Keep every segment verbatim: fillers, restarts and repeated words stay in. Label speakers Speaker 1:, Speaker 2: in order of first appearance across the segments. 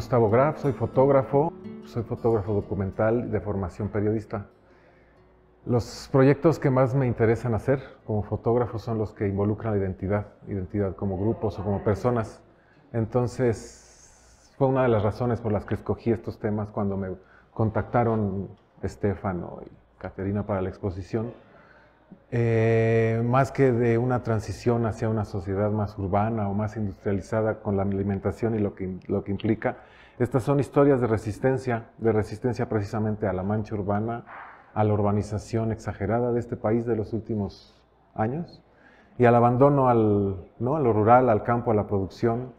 Speaker 1: Gustavo Graf, soy fotógrafo, soy fotógrafo documental de formación periodista. Los proyectos que más me interesan hacer como fotógrafo son los que involucran la identidad, identidad como grupos o como personas. Entonces, fue una de las razones por las que escogí estos temas cuando me contactaron Estefano y Caterina para la exposición. Eh, más que de una transición hacia una sociedad más urbana o más industrializada con la alimentación y lo que, lo que implica, estas son historias de resistencia, de resistencia precisamente a la mancha urbana, a la urbanización exagerada de este país de los últimos años y al abandono al, ¿no? a lo rural, al campo, a la producción.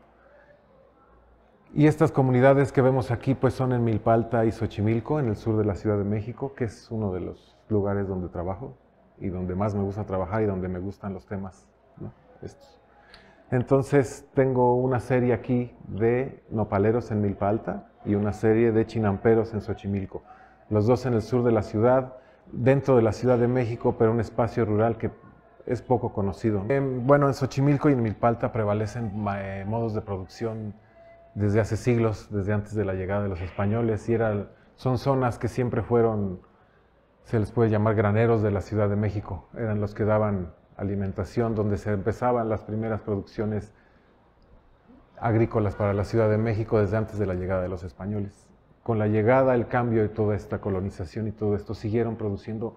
Speaker 1: Y estas comunidades que vemos aquí pues son en Milpa Alta y Xochimilco, en el sur de la Ciudad de México, que es uno de los lugares donde trabajo y donde más me gusta trabajar y donde me gustan los temas, ¿no? Estos. Entonces tengo una serie aquí de nopaleros en Milpa Alta y una serie de chinamperos en Xochimilco. Los dos en el sur de la ciudad, dentro de la Ciudad de México, pero un espacio rural que es poco conocido. Eh, bueno, en Xochimilco y en Milpa Alta prevalecen eh, modos de producción desde hace siglos, desde antes de la llegada de los españoles, y era, son zonas que siempre fueron, se les puede llamar graneros de la Ciudad de México, eran los que daban alimentación, donde se empezaban las primeras producciones agrícolas para la Ciudad de México desde antes de la llegada de los españoles. Con la llegada, el cambio y toda esta colonización y todo esto siguieron produciendo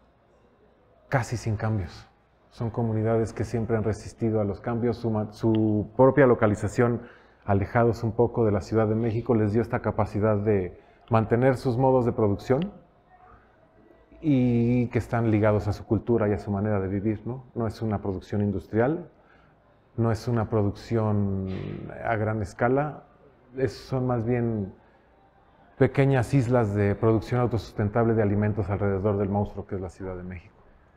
Speaker 1: casi sin cambios. Son comunidades que siempre han resistido a los cambios, su, su propia localización, alejados un poco de la Ciudad de México, les dio esta capacidad de mantener sus modos de producción y que están ligados a su cultura y a su manera de vivir, ¿no? No es una producción industrial, no es una producción a gran escala, es, son más bien pequeñas islas de producción autosustentable de alimentos alrededor del monstruo que es la Ciudad de México.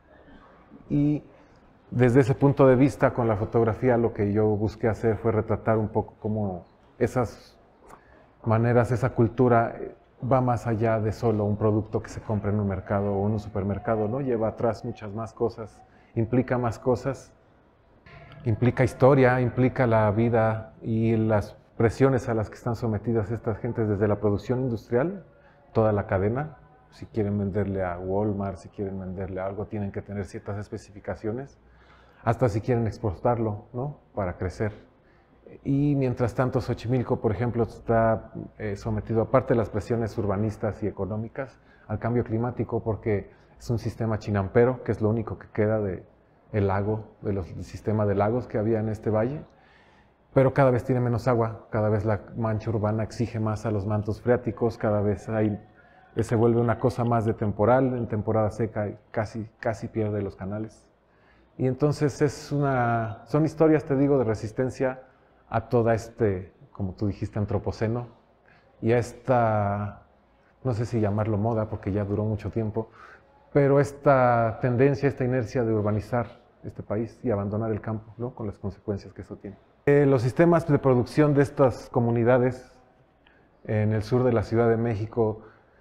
Speaker 1: Y desde ese punto de vista, con la fotografía, lo que yo busqué hacer fue retratar un poco cómo esas maneras, esa cultura va más allá de solo un producto que se compra en un mercado o en un supermercado, ¿no? Lleva atrás muchas más cosas, implica más cosas, implica historia, implica la vida y las presiones a las que están sometidas estas gentes desde la producción industrial, toda la cadena. Si quieren venderle a Walmart, si quieren venderle algo, tienen que tener ciertas especificaciones, hasta si quieren exportarlo, ¿no? Para crecer. Y mientras tanto, Xochimilco, por ejemplo, está eh, sometido, aparte de las presiones urbanistas y económicas, al cambio climático, porque es un sistema chinampero, que es lo único que queda del lago, de los, del sistema de lagos que había en este valle, pero cada vez tiene menos agua, cada vez la mancha urbana exige más a los mantos freáticos, cada vez hay, se vuelve una cosa más de temporal, en temporada seca casi, casi pierde los canales. Y entonces es una, son historias, te digo, de resistencia a toda este, como tú dijiste, antropoceno, y a esta, no sé si llamarlo moda, porque ya duró mucho tiempo, pero esta tendencia, esta inercia de urbanizar este país y abandonar el campo, ¿no? Con las consecuencias que eso tiene. Eh, los sistemas de producción de estas comunidades en el sur de la Ciudad de México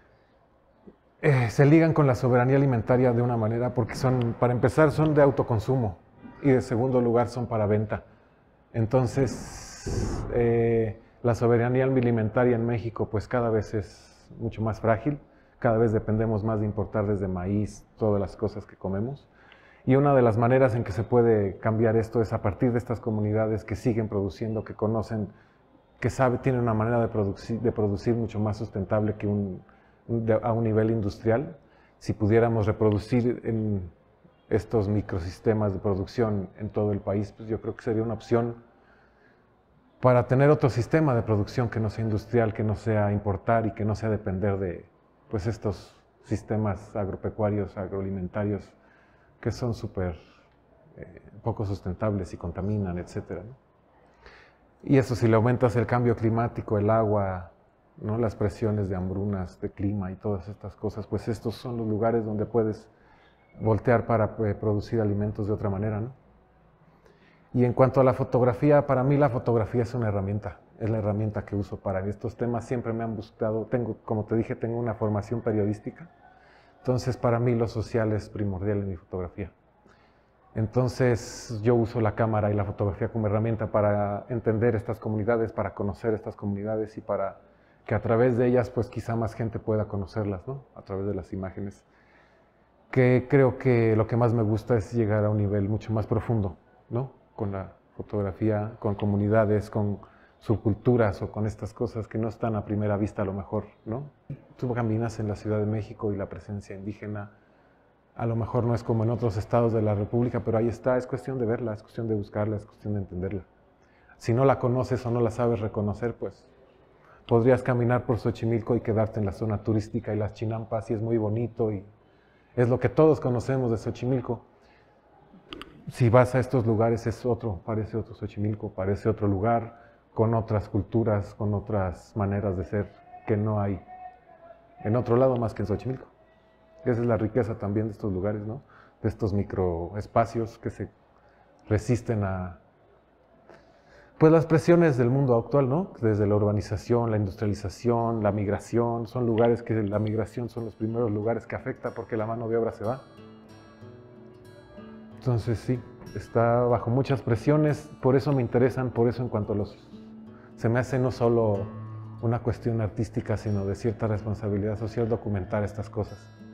Speaker 1: eh, se ligan con la soberanía alimentaria de una manera, porque son, para empezar, son de autoconsumo y de segundo lugar son para venta. Entonces, eh, la soberanía alimentaria en México pues cada vez es mucho más frágil, cada vez dependemos más de importar desde maíz, todas las cosas que comemos. Y una de las maneras en que se puede cambiar esto es a partir de estas comunidades que siguen produciendo, que conocen, que saben, tienen una manera de producir, de producir mucho más sustentable que un, de, a un nivel industrial. Si pudiéramos reproducir en estos microsistemas de producción en todo el país, pues yo creo que sería una opción para tener otro sistema de producción que no sea industrial, que no sea importar y que no sea depender de pues, estos sistemas agropecuarios, agroalimentarios, que son súper eh, poco sustentables y contaminan, etcétera, ¿no? Y eso si le aumentas el cambio climático, el agua, ¿no? Las presiones de hambrunas, de clima y todas estas cosas, pues estos son los lugares donde puedes voltear para eh, producir alimentos de otra manera, ¿no? Y en cuanto a la fotografía, para mí la fotografía es una herramienta, es la herramienta que uso para estos temas. Siempre me han buscado, tengo, como te dije, tengo una formación periodística, entonces para mí lo social es primordial en mi fotografía. Entonces yo uso la cámara y la fotografía como herramienta para entender estas comunidades, para conocer estas comunidades y para que a través de ellas pues quizá más gente pueda conocerlas, ¿no? A través de las imágenes. Que creo que lo que más me gusta es llegar a un nivel mucho más profundo, ¿no? Con la fotografía, con comunidades, con subculturas o con estas cosas que no están a primera vista a lo mejor, ¿no? Tú caminas en la Ciudad de México y la presencia indígena a lo mejor no es como en otros estados de la República, pero ahí está, es cuestión de verla, es cuestión de buscarla, es cuestión de entenderla. Si no la conoces o no la sabes reconocer, pues podrías caminar por Xochimilco y quedarte en la zona turística y las chinampas y es muy bonito y es lo que todos conocemos de Xochimilco. Si vas a estos lugares es otro, parece otro Xochimilco, parece otro lugar, con otras culturas, con otras maneras de ser que no hay en otro lado más que en Xochimilco. Esa es la riqueza también de estos lugares, ¿no? De estos microespacios que se resisten a pues las presiones del mundo actual, ¿no? Desde la urbanización, la industrialización, la migración, son lugares que la migración son los primeros lugares que afecta porque la mano de obra se va. Entonces sí, está bajo muchas presiones, por eso me interesan, por eso en cuanto a los... Se me hace no solo una cuestión artística, sino de cierta responsabilidad social documentar estas cosas.